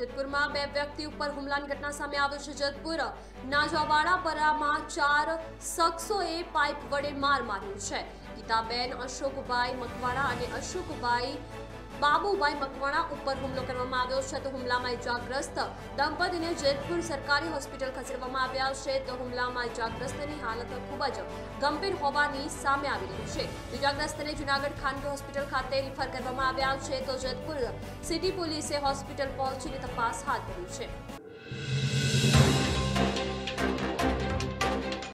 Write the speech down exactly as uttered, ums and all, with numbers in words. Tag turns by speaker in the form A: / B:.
A: જેતપુરમાં બે વ્યક્તિ ઉપર હુમલાની ઘટના સામે આવી છે। જેતપુર નાજાવાડાપરામાં ચાર શખ્સોએ પાઇપ વડે માર માર્યો છે। ગીતાબેન અશોકભાઈ મકવાણા અને અશોકભાઈ બાબુભાઈ મકવાણા ઉપર હુમલો કરવામાં આવ્યો છે। તો હુમલામાં ઇજાગ્રસ્ત દંપતીને જેતપુર સરકારી હોસ્પિટલ ખસેડવામાં આવ્યા છે। તો હુમલામાં ઇજાગ્રસ્તની હાલત ખૂબ જ ગંભીર હોવાની સામે આવી રહી છે। ઇજાગ્રસ્તને જૂનાગઢ ખાનગી હોસ્પિટલ ખાતે રિફર કરવામાં આવ્યા છે। તો જેતપુર સિટી પોલીસે હોસ્પિટલ પહોંચીને તપાસ હાથ ધરી છે।